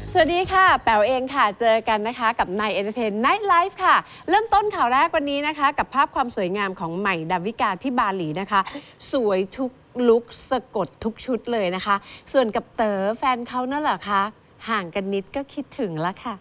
สวัสดีค่ะแป๋วเองค่ะเจอกันนะคะกับนายเอนเตอร์เทนไนท์ไลฟ์ค่ะเริ่มต้นข่าวแรกวันนี้นะคะกับภาพความสวยงามของใหม่ดาวิกาที่บาหลีนะคะสวยทุกลุคสะกดทุกชุดเลยนะคะส่วนกับเต๋อแฟนเขานั่นแหละคะห่างกันนิดก็คิดถึงแล้วค่ะ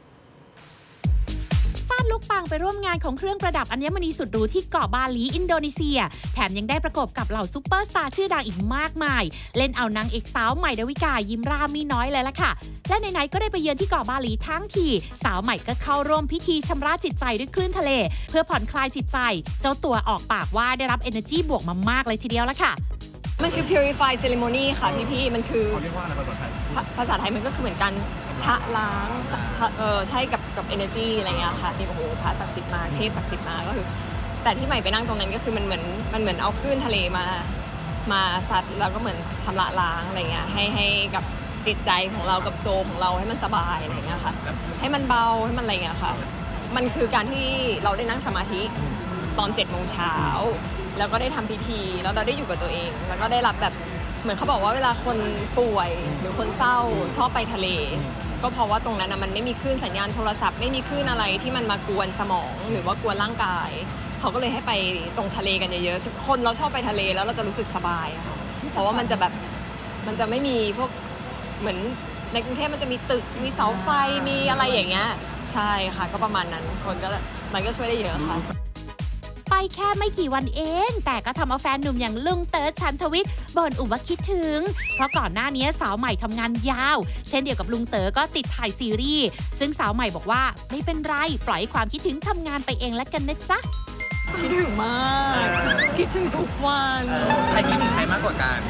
ลูกปังไปร่วมงานของเครื่องประดับอัญมณีสุดหรูที่เกาะบาหลีอินโดนีเซียแถมยังได้ประกบกับเหล่าซุปเปอร์สตาร์ชื่อดังอีกมากมายเล่นเอานางเอกสาวใหม่ดาวิกายิ้มร่าไม่น้อยเลยล่ะค่ะและไหนๆก็ได้ไปเยือนที่เกาะบาหลีทั้งทีสาวใหม่ก็เข้าร่วมพิธีชำระจิตใจด้วยคลื่นทะเลเพื่อผ่อนคลายจิตใจเจ้าตัวออกปากว่าได้รับ energy บวกมามากเลยทีเดียวละค่ะมันคือ purify ceremony ค่ะพี่ๆมันคือภาษาไทยมันก็คือเหมือนกันชะล้างใช่กับ energy อะไรเงี้ยค่ะนี่โอ้โหพระศักดิ์สิทธิ์มาเทพศักดิ์สิทธิ์มาก็คือแต่ที่ใหม่ไปนั่งตรงนั้นก็คือมันเหมือนเอาคลื่นทะเลมาซัดแล้วก็เหมือนชำระล้างอะไรเงี้ยให้กับจิตใจของเรากับโซลของเราให้มันสบายอะไรเงี้ยค่ะให้มันเบาให้มันอะไรเงี้ยค่ะมันคือการที่เราได้นั่งสมาธิตอน 7 โมงเช้าแล้วก็ได้ทำพิธีแล้วเราได้อยู่กับตัวเองแล้วก็ได้รับแบบเหมือนเขาบอกว่าเวลาคนป่วยหรือคนเศร้าชอบไปทะเลก็เพราะว่าตรงนั้นมันไม่มีคลื่นสัญญาณโทรศัพท์ไม่มีคลื่นอะไรที่มันมากวนสมองหรือว่ากวนร่างกายเขาก็เลยให้ไปตรงทะเลกันเยอะๆคนเราชอบไปทะเลแล้วเราจะรู้สึกสบายค่ะเพราะว่ามันจะแบบมันจะไม่มีพวกเหมือนในกรุงเทพมันจะมีตึกมีเสาไฟมีอะไรอย่างเงี้ยใช่ค่ะก็ประมาณนั้นคนก็มันก็ช่วยได้เยอะค่ะไปแค่ไม่กี่วันเองแต่ก็ทำเอาแฟนหนุ่มอย่างลุงเต๋อชันทวิทย์บ่นอุบว่าคิดถึงเพราะก่อนหน้านี้สาวใหม่ทำงานยาวเช่นเดียวกับลุงเต๋อก็ติดถ่ายซีรีส์ซึ่งสาวใหม่บอกว่าไม่เป็นไรปล่อยความคิดถึงทำงานไปเองแล้วกันนะจ๊ะคิดถึงมากคิดถึงทุกวันใครคิดถึงใครมากกว่ากัน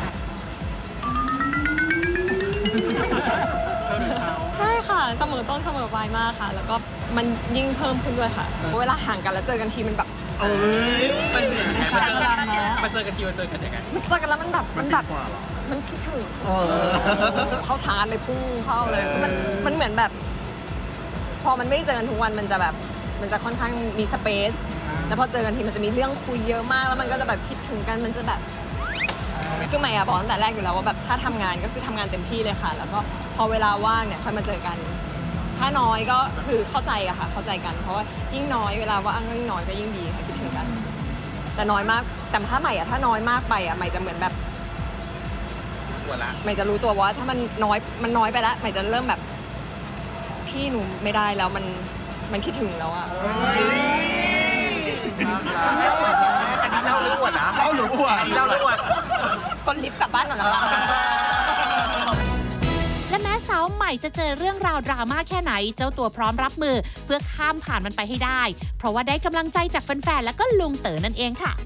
ใช่ค่ะเสมอต้นเสมอปลายมากค่ะแล้วก็มันยิ่งเพิ่มขึ้นด้วยค่ะเวลาห่างกันแล้วเจอกันทีมันแบบมันเจอกันทีมันเจอกันยังไงมันเจอกันแล้วมันคิดถึงเข้าชาร์จเลยพุ่งเข้าเลยมันเหมือนแบบพอมันไม่ได้เจอกันทุกวันมันจะแบบมันจะค่อนข้างมีสเปซแล้วพอเจอกันทีมันจะมีเรื่องคุยเยอะมากแล้วมันก็จะแบบคิดถึงกันมันจะแบบคือใหม่บอกตั้งแต่แรกอยู่แล้วว่าแบบถ้าทำงานก็คือทำงานเต็มที่เลยค่ะแล้วก็พอเวลาว่างเนี่ยค่อยมาเจอกันถ้าน้อยก็คือเข้าใจอะค่ะเข้าใจกันเพราะว่ายิ่งน้อยเวลาว่างยิ่งน้อยก็ยิ่งดีค่ะคิดถึงกันแต่น้อยมากแต่ถ้าใหม่อะถ้าน้อยมากไปอะใหม่จะเหมือนแบบใหม่จะรู้ตัวว่าถ้ามันน้อยไปแล้วใหม่จะเริ่มแบบพี่หนูไม่ได้แล้วมันคิดถึงแล้วอะเล่าหรืออวดนะเล่าหรืออวดคนลิฟต์กลับบ้านหน่อยละและแม้สาวใหม่จะเจอเรื่องราวดราม่าแค่ไหนเจ้าตัวพร้อมรับมือเพื่อข้ามผ่านมันไปให้ได้เพราะว่าได้กำลังใจจากแฟนๆและก็ลุงเต๋อนั่นเองค่ะ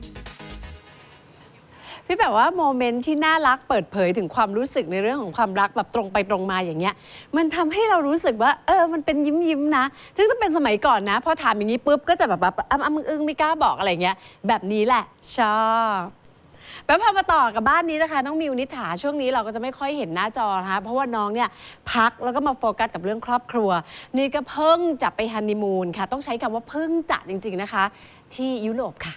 พี่แบบว่าโมเมนต์ที่น่ารักเปิดเผยถึงความรู้สึกในเรื่องของความรักแบบตรงไปตรงมาอย่างเงี้ยมันทำให้เรารู้สึกว่ามันเป็นยิ้มนะซึ่งถ้าเป็นสมัยก่อนนะพอถามอย่างนี้ปุ๊บก็จะแบบอึ้งไม่กล้าบอกอะไรเงี้ยแบบนี้แหละชอบแล้วพอมาต่อกับบ้านนี้นะคะน้องมิวนิษฐาช่วงนี้เราก็จะไม่ค่อยเห็นหน้าจอนะคะเพราะว่าน้องเนี่ยพักแล้วก็มาโฟกัสกับเรื่องครอบครัวนี่ก็เพิ่งจะไปฮันนีมูนค่ะต้องใช้คำว่าเพิ่งจะจริงๆนะคะที่ยุโรปค่ะ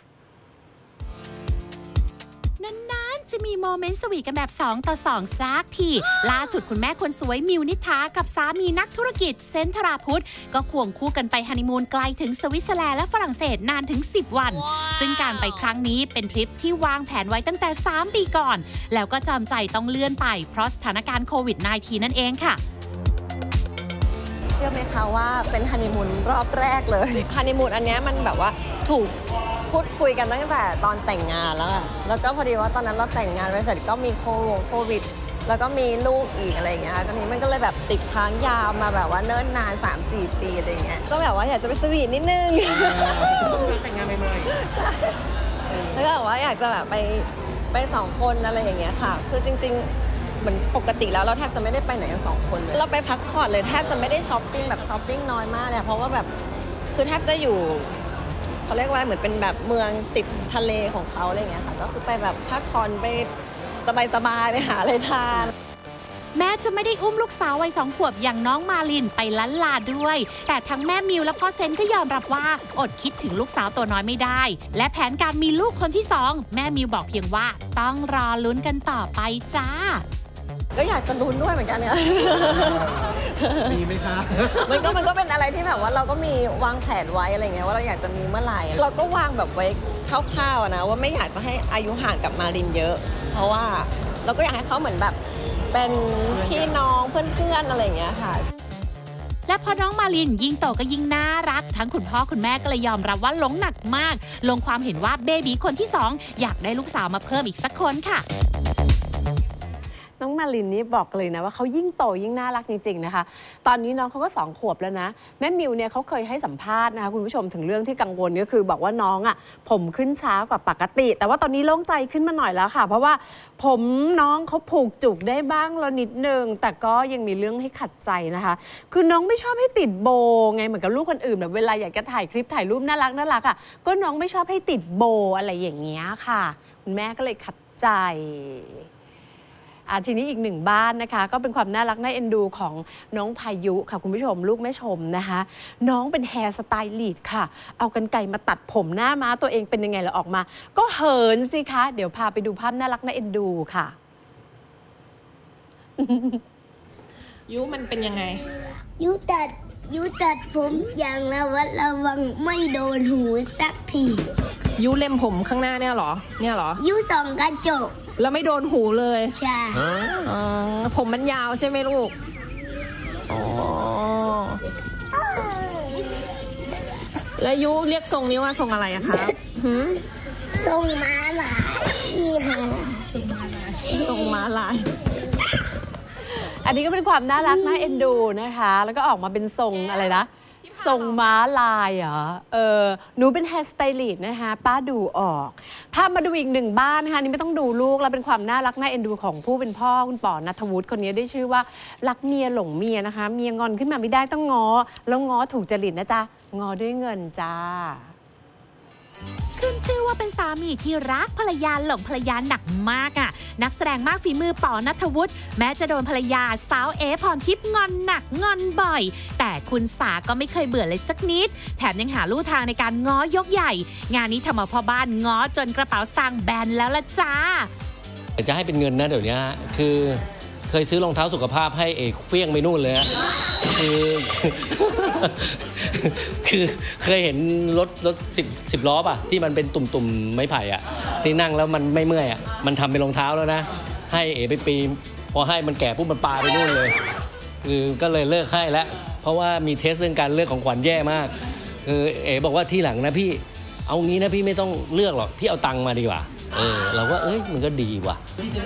นานๆจะมีโมเมนต์สวีทกันแบบ2 ต่อ 2สักทีล่าสุดคุณแม่คนสวยมิวนิษฐากับสามีนักธุรกิจเซนธราพุทธก็ควงคู่กันไปฮันนีมูนไกลถึงสวิตเซอร์แลนด์และฝรั่งเศสนานถึง10 วันซึ่งการไปครั้งนี้เป็นทริปที่วางแผนไว้ตั้งแต่3 ปีก่อนแล้วก็จำใจต้องเลื่อนไปเพราะสถานการณ์โควิด -19 นั่นเองค่ะเชื่อไหมคะว่าเป็นฮันนีมูนรอบแรกเลยฮันนีมูนอันนี้มันแบบว่าถูกพูดคุยกันตั้งแต่ตอนแต่งงานแล้วค่ะแล้วก็พอดีว่าตอนนั้นเราแต่งงานไปเสร็จก็มีโควิดแล้วก็มีลูกอีกอะไรอย่างเงี้ยตอนนี้มันก็เลยแบบติดค้างยาวมาแบบว่าเนิ่นนาน 3-4 ปีอะไรเงี้ยก็แบบว่าอยากจะไปสวีทนิดนึงแต่งงานใหม่ๆใช่แล้วก็แบบว่าอยากจะแบบไป2 คนอะไรอย่างเงี้ยค่ะคือจริงๆเหมือนปกติแล้วเราแทบจะไม่ได้ไปไหนกัน2 คนเลยเราไปพักผ่อนเลยแทบจะไม่ได้ช้อปปิ้งแบบช้อปปิ้งน้อยมากเลยเพราะว่าแบบคือแทบจะอยู่เขาเรียกว่าเหมือนเป็นแบบเมืองติดทะเลของเขาอะไรเงี้ยค่ะก็คือไปแบบพักผ่อนไปสบายๆไปหาอะไรทานแม้จะไม่ได้อุ้มลูกสาววัย2 ขวบอย่างน้องมาลินไปล้านลาด้วยแต่ทั้งแม่มิวและพ่อเซนก็ยอมรับว่าอดคิดถึงลูกสาวตัวน้อยไม่ได้และแผนการมีลูกคนที่2แม่มิวบอกเพียงว่าต้องรอลุ้นกันต่อไปจ้าก็อยากจะลุ้นด้วยเหมือนกันเนี่ยมีไหมคะมันก็เป็นอะไรที่แบบว่าเราก็มีวางแผนไว้อะไรเงี้ยว่าเราอยากจะมีเมื่อไหร่เราก็วางแบบไว้คร่าวๆนะว่าไม่อยากจะให้อายุห่างกับมารินเยอะเพราะว่าเราก็อยากให้เขาเหมือนแบบเป็นพี่น้องเพื่อนๆอะไรอย่างเงี้ยค่ะและพอน้องมารินยิ่งโตก็ยิ่งน่ารักทั้งคุณพ่อคุณแม่ก็เลยยอมรับว่าหลงหนักมากลงความเห็นว่าเบบีคนที่2อยากได้ลูกสาวมาเพิ่มอีกสักคนค่ะน้องมารินนี่บอกเลยนะว่าเขายิ่งโตยิ่งน่ารักจริงๆนะคะตอนนี้น้องเขาก็2 ขวบแล้วนะแม่มิวเนี่ยเขาเคยให้สัมภาษณ์นะคะคุณผู้ชมถึงเรื่องที่กังวลก็คือบอกว่าน้องอ่ะผมขึ้นช้ากว่าปกติแต่ว่าตอนนี้โล่งใจขึ้นมาหน่อยแล้วค่ะเพราะว่าผมน้องเขาผูกจุกได้บ้างแล้วนิดนึงแต่ก็ยังมีเรื่องให้ขัดใจนะคะคือน้องไม่ชอบให้ติดโบไงเหมือนกับลูกคนอื่นแบบเวลาอยากจะถ่ายคลิปถ่ายรูปน่ารักอ่ะก็น้องไม่ชอบให้ติดโบอะไรอย่างเงี้ยค่ะคุณแม่ก็เลยขัดใจทีนี้อีก1บ้านนะคะก็เป็นความน่ารักน่าเอ็นดูของน้องพายุค่ะคุณผู้ชมลูกแม่ชมนะคะน้องเป็นแฮร์สไตลิสต์ค่ะเอากรรไกรมาตัดผมหน้าม้าตัวเองเป็นยังไงแล้วออกมาก็เหินสิคะเดี๋ยวพาไปดูภาพน่ารักน่าเอ็นดูค่ะยุมันเป็นยังไงยุตัดผมอย่างระมัดระวังไม่โดนหูสักทียุเล็มผมข้างหน้าเนี่ยเหรอยุส่องกระจกแล้วไม่โดนหูเลยใช่ผมมันยาวใช่ไหมลูกแล้วยุเรียกทรงนี้ว่าทรงอะไรอะคะทรงม้าลายนี่ค่ะทรงม้าลายอันนี้ก็เป็นความน่ารักน่าเอ็นดูนะคะแล้วก็ออกมาเป็นทรงอะไรนะทรงม้าลายเหรอหนูเป็นแฮร์สไตลิสต์นะคะป้าดูออกพามาดูอีก1บ้านนะคะนี่ไม่ต้องดูลูกแล้วเป็นความน่ารักน่าเอ็นดูของผู้เป็นพ่อคุณป๋อณัฐวุฒิคนนี้ได้ชื่อว่ารักเมียหลงเมียนะคะเมียงอนขึ้นมาไม่ได้ต้องง้อแล้วง้อถูกจริตนะจ๊ะง้อด้วยเงินจ้าขึ้นชื่อว่าเป็นสามีที่รักภรรยาหลงภรรยาหนักมากอ่ะนักแสดงมากฝีมือป๋อณัฐวุฒิแม้จะโดนภรรยาสาวเอพรทิพย์งอนหนักงอนบ่อยแต่คุณสาก็ไม่เคยเบื่อเลยสักนิดแถมยังหาลู่ทางในการง้อยกใหญ่งานนี้ทำเอาพ่อบ้านง้อจนกระเป๋าสตางค์แบนแล้วละจ้าจะให้เป็นเงินนะเดี๋ยวนี้คือเคยซื้อรองเท้าสุขภาพให้เอกเฟี้ยงไปนู่นเลยฮะคือเคยเห็นรถ10 ล้อป่ะที่มันเป็นตุ่มๆไม้ไผ่อะที่นั่งแล้วมันไม่เมื่อยอะมันทำเป็นรองเท้าแล้วนะให้เอไปปีนพอให้มันแก่ปุ๊บมันปาไปนู่นเลยคือก็เลยเลิกให้แล้วเพราะว่ามีเทสเรื่องการเลือกของขวัญแย่มากคือเอบอกว่าที่หลังนะพี่เอางี้นะพี่ไม่ต้องเลือกหรอกพี่เอาตังค์มาดีกว่าเราก็มันก็ดีว่ะ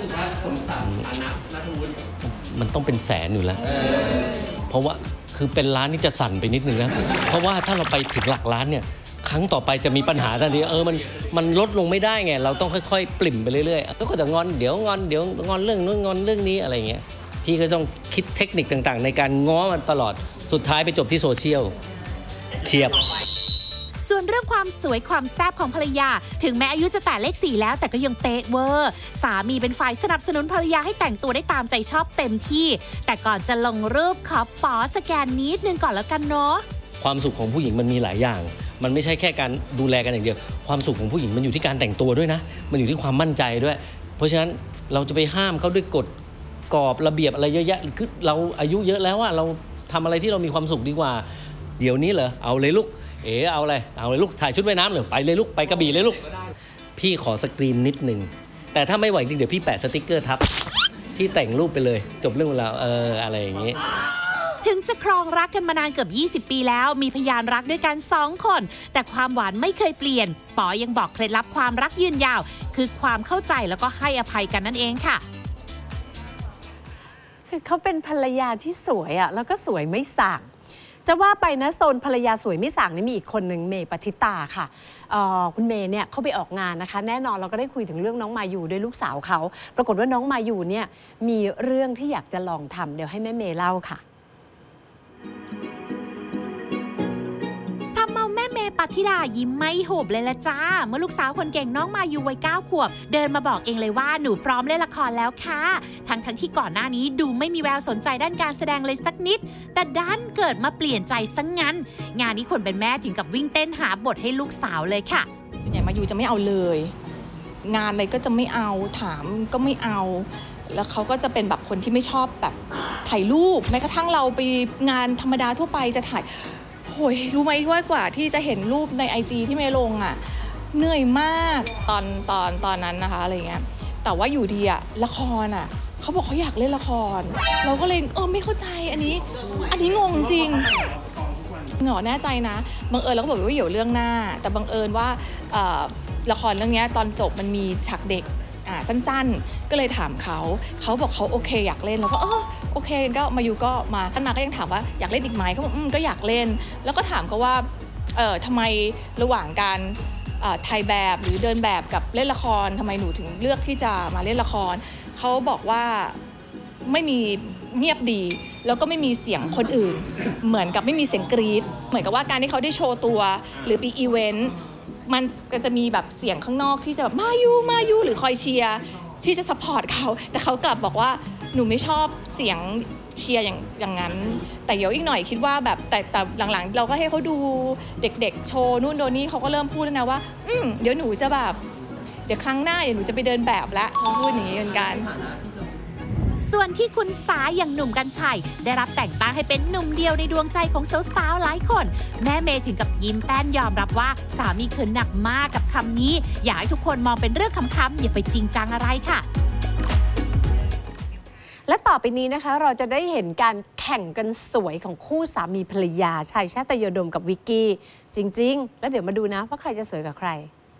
มันต้องเป็นแสนอยู่แล้วเพราะว่าคือเป็นล้านนี่จะสั่นไปนิดนึงนะเพราะว่าถ้าเราไปถึงหลักล้านเนี่ยครั้งต่อไปจะมีปัญหาทันทีมันลดลงไม่ได้ไงเราต้องค่อยๆปริ่มไปเรื่อยๆก็จะงอนเดี๋ยวงอนเรื่องนู้นงอนเรื่องนี้อะไรเงี้ยพี่ก็ต้องคิดเทคนิคต่างๆในการง้อมันตลอดสุดท้ายไปจบที่โซเชียลเฉียบส่วนเรื่องความสวยความแซ่บของภรรยาถึงแม้อายุจะแต่เลข4แล้วแต่ก็ยังเป๊ะเวอร์สามีเป็นฝ่ายสนับสนุนภรรยาให้แต่งตัวได้ตามใจชอบเต็มที่แต่ก่อนจะลงรูปขอป๋อสแกนนิดนึงก่อนแล้วกันเนาะความสุขของผู้หญิงมันมีหลายอย่างมันไม่ใช่แค่การดูแลกันอย่างเดียวความสุขของผู้หญิงมันอยู่ที่การแต่งตัวด้วยนะมันอยู่ที่ความมั่นใจด้วยเพราะฉะนั้นเราจะไปห้ามเขาด้วยกฎกรอบระเบียบอะไรเยอะแยะคือเราอายุเยอะแล้วเราทำอะไรที่เรามีความสุขดีกว่าเดี๋ยวนี้เหรอเอาเลยลูกเอาเลยลูกถ่ายชุดว่ายน้ำเลยไปเลยลูกไปกระบี่เลยลูกพี่ขอสกรีนนิดนึงแต่ถ้าไม่ไหวจริงเดี๋ยวพี่แปะสติ๊กเกอร์ทับพี่แต่งรูปไปเลยจบเรื่องเราอะไรอย่างนี้ถึงจะครองรักกันมานานเกือบ20 ปีแล้วมีพยานรักด้วยกัน2 คนแต่ความหวานไม่เคยเปลี่ยนป๋อยังบอกเคล็ดลับความรักยืนยาวคือความเข้าใจแล้วก็ให้อภัยกันนั่นเองค่ะคือเขาเป็นภรรยาที่สวยแล้วก็สวยไม่สั่งจะว่าไปนะโซนภรรยาสวยไม่สั่งนี่มีอีกคนหนึ่งเมย์ปฏิตาค่ะคุณเมย์เนี่ยเขาไปออกงานนะคะแน่นอนเราก็ได้คุยถึงเรื่องน้องมายูด้วยลูกสาวเขาปรากฏว่าน้องมายูเนี่ยมีเรื่องที่อยากจะลองทำเดี๋ยวให้แม่เมย์เล่าค่ะปฏิดายิ้มไม่หุบเลยละจ้าเมื่อลูกสาวคนเก่งน้องมายูวัย9 ขวบเดินมาบอกเองเลยว่าหนูพร้อมเล่นละครแล้วค่ะทั้งที่ก่อนหน้านี้ดูไม่มีแววสนใจด้านการแสดงเลยสักนิดแต่ดันเกิดมาเปลี่ยนใจซะงั้นงานนี้คนเป็นแม่ถึงกับวิ่งเต้นหาบทให้ลูกสาวเลยค่ะอย่างมายูจะไม่เอาเลยงานอะไรก็จะไม่เอาถามก็ไม่เอาแล้วเขาก็จะเป็นแบบคนที่ไม่ชอบแบบถ่ายรูปแม้กระทั่งเราไปงานธรรมดาทั่วไปจะถ่ายโอ้ยรู้ไหมว่ากว่าที่จะเห็นรูปใน IG ที่เมย์ลงอ่ะเหนื่อยมากตอนนั้นนะคะอะไรเงี้ยแต่ว่าอยู่ดีอะละครอะเขาบอกเขาอยากเล่นละครเราก็เลยไม่เข้าใจอันนี้งงจริงเหงาแน่ใจนะบังเอิญเราก็บอกว่าเดี๋ยวเรื่องหน้าแต่บังเอิญว่าละครเรื่องนี้ตอนจบมันมีฉากเด็กสั้นๆก็เลยถามเขาบอกเขาโอเคอยากเล่นแล้วก็โอเคก็มาอยู่ก็มาท่านมาก็ยังถามว่าอยากเล่นอีกไหมเขาบอกก็อยากเล่นแล้วก็ถามเขาว่าทำไมระหว่างการถ่ายแบบหรือเดินแบบกับเล่นละครทำไมหนูถึงเลือกที่จะมาเล่นละครเขาบอกว่าไม่มีเงียบดีแล้วก็ไม่มีเสียงคนอื่นเหมือนกับไม่มีเสียงกรี๊ดเหมือนกับว่าการที่เขาได้โชว์ตัวหรือไปอีเวนต์มันก็จะมีแบบเสียงข้างนอกที่จะแบบมายูหรือคอยเชียร์ที่จะซัพพอร์ตเขาแต่เขากลับบอกว่าหนูไม่ชอบเสียงเชียร์อย่างนั้นแต่เดี๋ยวอีกหน่อยคิดว่าแบบแต่หลังๆเราก็ให้เขาดูเด็กๆโชว์นู่นโดนนี่เขาก็เริ่มพูดแล้วนะว่าเดี๋ยวหนูจะแบบเดี๋ยวครั้งหน้าหนูจะไปเดินแบบละเขาพูดอย่างนี้เหมือนกันส่วนที่คุณสาอย่างหนุ่มกรรชัยได้รับแต่งตั้งให้เป็นหนุ่มเดียวในดวงใจของสาวๆหลายคนแม่เมย์ถึงกับยิ้มแป้นยอมรับว่าสามีเขินหนักมากกับคำนี้อยากให้ทุกคนมองเป็นเรื่องขำๆอย่าไปจริงจังอะไรค่ะและต่อไปนี้นะคะเราจะได้เห็นการแข่งกันสวยของคู่สามีภรรยาชัยชาตยโดมกับวิกกี้จริงๆแล้วเดี๋ยวมาดูนะว่าใครจะสวยกับใคร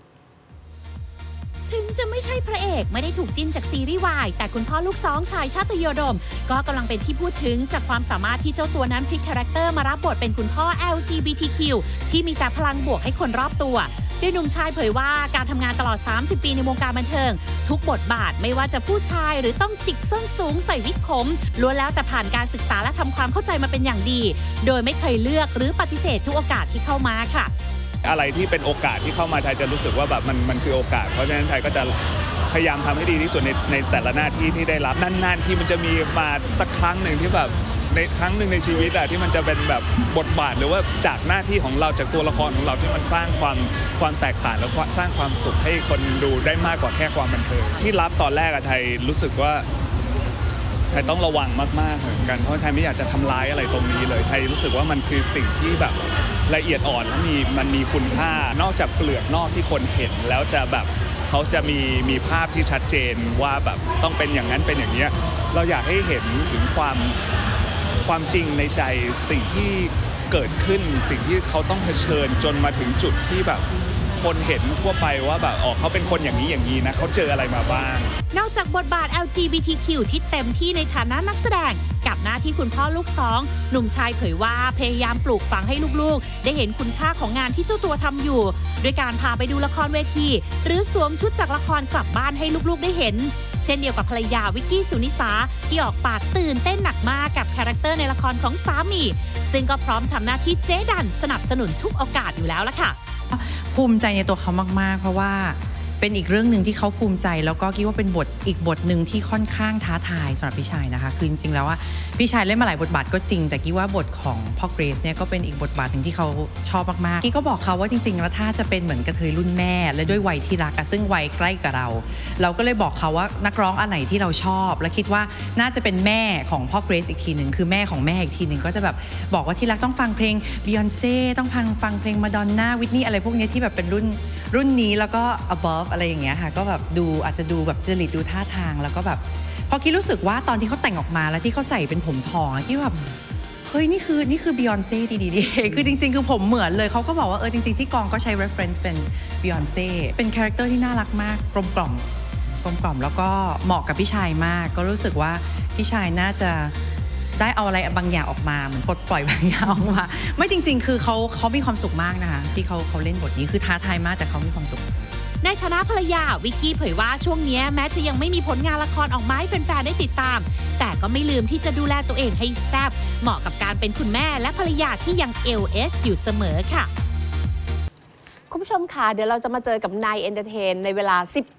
ถึงจะไม่ใช่พระเอกไม่ได้ถูกจิ้นจากซีรีส์วายแต่คุณพ่อลูกสองชัยชาตยโดมก็กำลังเป็นที่พูดถึงจากความสามารถที่เจ้าตัวนั้นพลิกคาแรคเตอร์มารับบทเป็นคุณพ่อ LGBTQ ที่มีแต่พลังบวกให้คนรอบตัวโดยหนุ่มชายเผยว่าการทำงานตลอด30ปีในวงการบันเทิงทุกบทบาทไม่ว่าจะผู้ชายหรือต้องจิกส้นสูงใส่วิกผมล้วนแล้วแต่ผ่านการศึกษาและทำความเข้าใจมาเป็นอย่างดีโดยไม่เคยเลือกหรือปฏิเสธทุกโอกาสที่เข้ามาค่ะอะไรที่เป็นโอกาสที่เข้ามาไทยจะรู้สึกว่าแบบมันคือโอกาสเพราะฉะนั้นไทยก็จะพยายามทำให้ดีที่สุดในแต่ละหน้าที่ที่ได้รับนานๆที่มันจะมีมาสักครั้งหนึ่งที่แบบในครั้งหนึ่งในชีวิตอะที่มันจะเป็นแบบบทบาทหรือว่าจากหน้าที่ของเราจากตัวละครของเราที่มันสร้างความแตกต่างและสร้างความสุขให้คนดูได้มากกว่าแค่ความบันเทิงที่รับตอนแรกอะไทยรู้สึกว่าไทยต้องระวังมากๆเหมือนกันเพราะไทยไม่อยากจะทำร้ายอะไรตรงนี้เลยไทยรู้สึกว่ามันคือสิ่งที่แบบละเอียดอ่อนและมันมีคุณค่านอกจากเปลือกนอกที่คนเห็นแล้วจะแบบเขาจะมีภาพที่ชัดเจนว่าแบบต้องเป็นอย่างนั้นเป็นอย่างนี้เราอยากให้เห็นถึงความจริงในใจสิ่งที่เกิดขึ้นสิ่งที่เขาต้องเผชิญจนมาถึงจุดที่แบบคนเห็นทั่วไปว่าแบบเขาเป็นคนอย่างนี้นะเขาเจออะไรมาบ้างนอกจากบทบาท LGBTQ ที่เต็มที่ในฐานะนักแสดงกับหน้าที่คุณพ่อลูกสองหนุ่มชายเผยว่าพยายามปลูกฝังให้ลูกๆได้เห็นคุณค่าของงานที่เจ้าตัวทำอยู่ด้วยการพาไปดูละครเวทีหรือสวมชุดจากละครกลับบ้านให้ลูกๆได้เห็นเช่นเดียวกับภรรยาวิกกี้สุนิสาที่ออกปากตื่นเต้นหนักมากกับคาแรคเตอร์ในละครของสามีซึ่งก็พร้อมทำหน้าที่เจ๊ดันสนับสนุนทุกโอกาสอยู่แล้วละค่ะภูมิใจในตัวเขามากๆเพราะว่าเป็นอีกเรื่องหนึ่งที่เขาภูมิใจแล้วก็คิดว่าเป็นอีกบทหนึ่งที่ค่อนข้างท้าทายสำหรับพี่ชายนะคะคือจริงๆแล้วว่าพี่ชายเล่นมาหลายบทบาทก็จริงแต่คิดว่าบทของพ่อเกรซเนี่ยก็เป็นอีกบทบาทหนึ่งที่เขาชอบมากๆกี้ก็บอกเขาว่าจริงๆแล้วถ้าจะเป็นเหมือนกระเทยรุ่นแม่และด้วยวัยที่รักซึ่งวัยใกล้กับเราก็เลยบอกเขาว่านักร้องอันไหนที่เราชอบและคิดว่าน่าจะเป็นแม่ของพ่อเกรซอีกทีหนึ่งคือแม่ของแม่อีกทีหนึ่งก็จะแบบบอกว่าที่รักต้องฟังเพลงบียอนเซ่ต้องฟังเพลงมาดอนน่าวิทนี่อะไรพวกนี้ที่แบบเป็นรุ่นนี้แล้วก็ above อะไรอย่างเงี้ยค่ะก็แบบอาจจะดูแบบจริตดูท่าทางแล้วก็แบบพอกี้รู้สึกว่าตอนที่เขาแต่งออกมาแล้วที่เขาใส่เป็นผมทองกี้แบบเฮ้ยนี่คือบียอนเซ่ดีคือจริงๆคือผมเหมือนเลยเขาก็บอกว่าจริงๆที่กองก็ใช้ reference เป็นบียอนเซ่เป็นคาแรคเตอร์ที่น่ารักมากกลมกล่อมแล้วก็เหมาะกับพี่ชายมากก็รู้สึกว่าพี่ชายน่าจะได้เอาอะไรบางอย่างออกมาเหมือนปลดปล่อยบางอย่างออกมาไม่จริงๆคือเขามีความสุขมากนะคะที่เขาเล่นบทนี้คือท้าทายมากแต่เขามีความสุขในฐานะภรรยาวิกกี้เผยว่าช่วงนี้แม้จะยังไม่มีผลงานละครออกมาให้แฟนๆได้ติดตามแต่ก็ไม่ลืมที่จะดูแลตัวเองให้แซ่บเหมาะกับการเป็นคุณแม่และภรรยาที่ยัง LS อยู่เสมอค่ะคุณผู้ชมค่ะเดี๋ยวเราจะมาเจอกับนายเอนเตอร์เทนในเวลา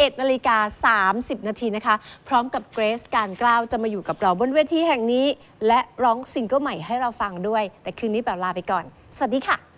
11:30 นาทีนะคะพร้อมกับเกรซการกล้าวจะมาอยู่กับเราบนเวทีแห่งนี้และร้องซิงเกิลใหม่ให้เราฟังด้วยแต่คืนนี้แบบลาไปก่อนสวัสดีค่ะ